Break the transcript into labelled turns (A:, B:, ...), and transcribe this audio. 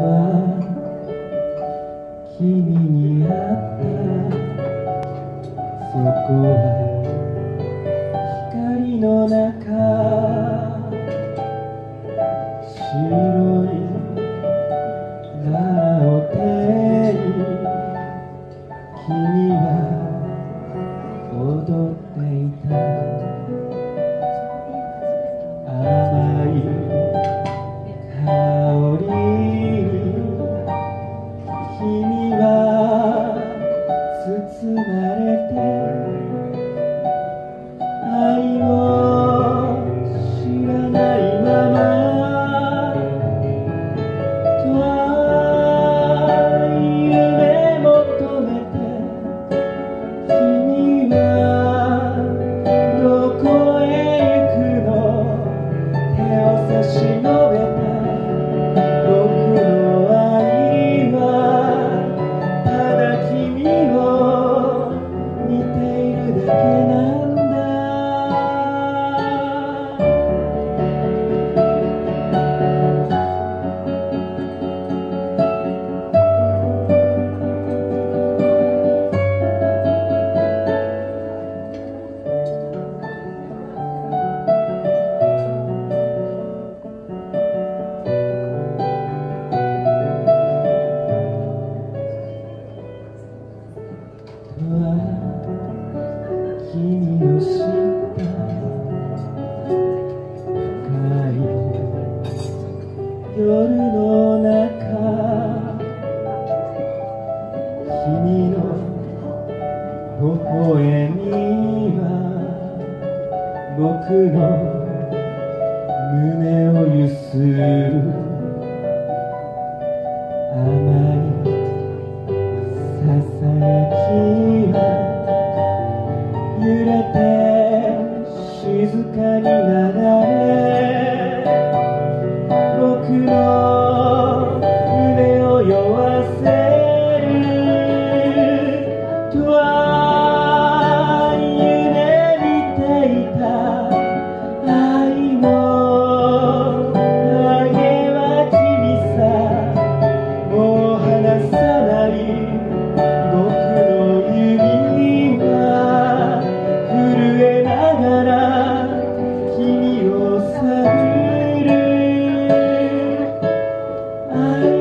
A: 君に会ったそこは光の中白いバラを手に君は踊っていた甘い香りに君は包まれて愛を知らないまま遠い夢求めて君はどこへ行くの手を差し伸べた僕の愛はただ君を見ているだけなんだ君の知った深い夜の中君の微笑みは僕の胸をゆする甘いささやきは揺れて静かに流れ僕の胸を酔わせるとは夢見ていた愛の影は君さもう離さない僕の指は震えながら君を探る愛